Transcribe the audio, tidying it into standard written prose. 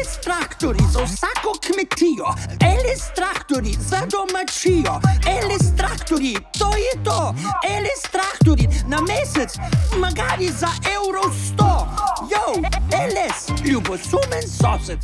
Elis traktori za vsako kmetijo, Elis traktori za domačijo, Elis traktori, to je to, Elis traktori na mesec, magari za €100. Jo, Elis, ljubosumen sosed.